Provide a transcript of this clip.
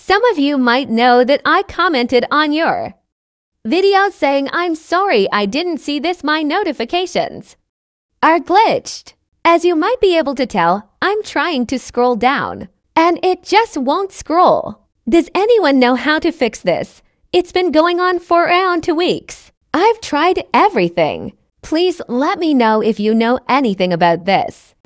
Some of you might know that I commented on your video saying I'm sorry I didn't see this. My notifications are glitched. As you might be able to tell, I'm trying to scroll down and it just won't scroll. Does anyone know how to fix this? It's been going on for around 2 weeks. I've tried everything. Please let me know if you know anything about this.